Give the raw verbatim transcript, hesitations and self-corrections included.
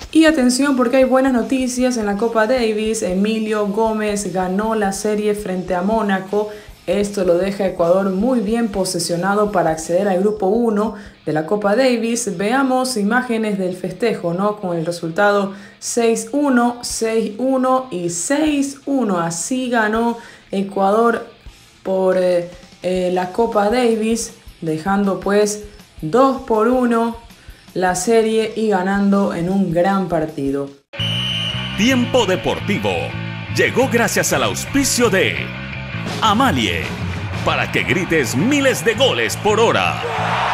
Y atención porque hay buenas noticias en la Copa Davis. Emilio Gómez ganó la serie frente a Mónaco. Esto lo deja a Ecuador muy bien posicionado para acceder al grupo uno de la Copa Davis. Veamos imágenes del festejo, ¿no? Con el resultado seis uno, seis uno y seis uno. Así ganó Ecuador por eh, eh, la Copa Davis, dejando pues dos por uno la serie y ganando en un gran partido. Tiempo Deportivo llegó gracias al auspicio de Amalie, para que grites miles de goles por hora.